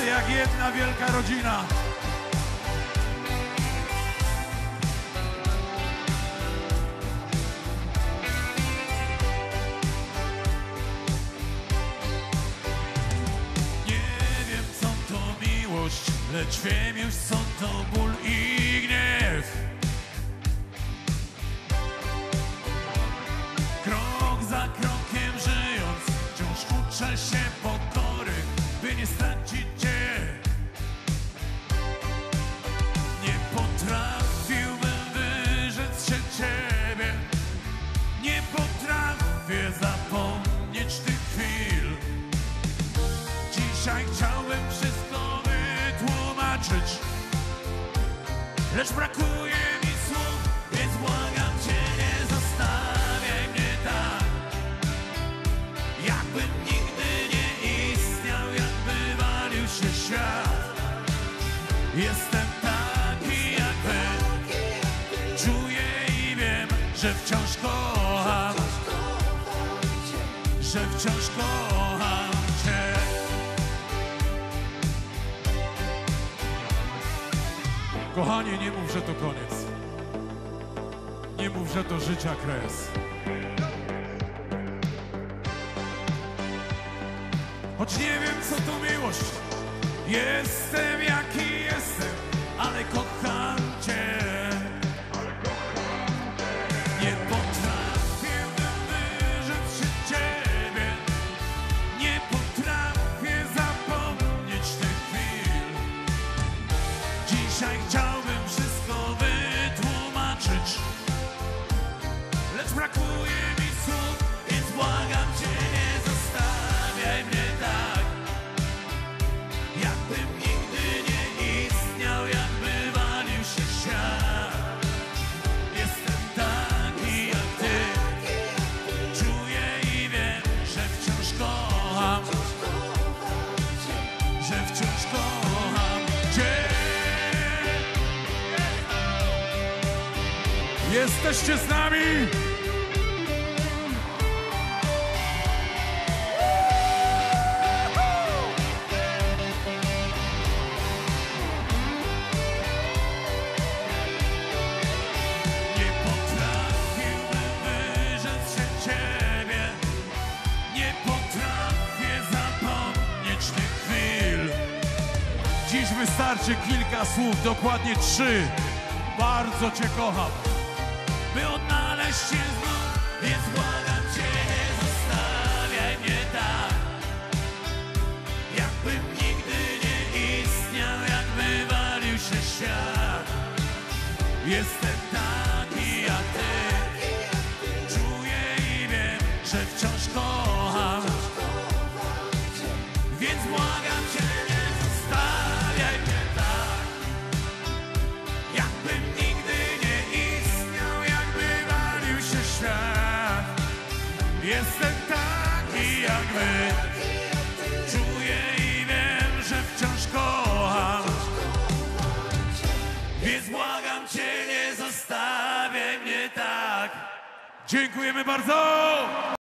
jak jedna wielka rodzina. Nie wiem, co to miłość, lecz wiem już, co to ból i gniew. Krok za krokiem żyjąc, wciąż uczę się pokory, by nie stracić cię. Nie potrafiłbym wyrzec się ciebie, nie potrafię zapomnieć tych chwil. Dzisiaj chciałbym wszystko wytłumaczyć, lecz brakuje mi słów, więc błagam cię, nie zostawiaj mnie tak, jakbym nigdy nie istniał, jakby walił się świat. Jestem taki jak wy, czuję i wiem, że wciąż kocham, że wciąż kocham cię. Kochanie, nie mów, że to koniec. Nie mów, że to życia kres. Choć nie wiem, co to miłość. Jestem jaki jestem, ale kocham cię. Nie potrafię wyrzec się ciebie, nie potrafię zapomnieć tych chwil. Dzisiaj chciałbym wszystko wytłumaczyć, lecz brakuje mi słów, więc błagam cię, nie zostawiaj mnie tak, jakbym nigdy nie istniał, jakby walił się świat. Jestem taki jak ty, czuję i wiem, że wciąż kocham, że wciąż kocham cię. Jesteście z nami? Nie potrafiłbym wyrzec się ciebie, nie potrafię zapomnieć tych chwil. Dziś wystarczy kilka słów, dokładnie 3. Bardzo cię kocham, by odnaleźć się znów, więc błagam cię, nie zostawiaj mnie tak, jakbym nigdy nie istniał, jakby walił się świat. Jestem taki jak ty, czuję i wiem, że wciąż kocham, więc błagam cię, nie zostawiaj mnie tak, jakbym nigdy nie istniał, jakby walił się świat. Jestem taki jak wy, czuję i wiem, że wciąż kocham, więc błagam cię, nie zostawiaj mnie tak. Dziękujemy bardzo!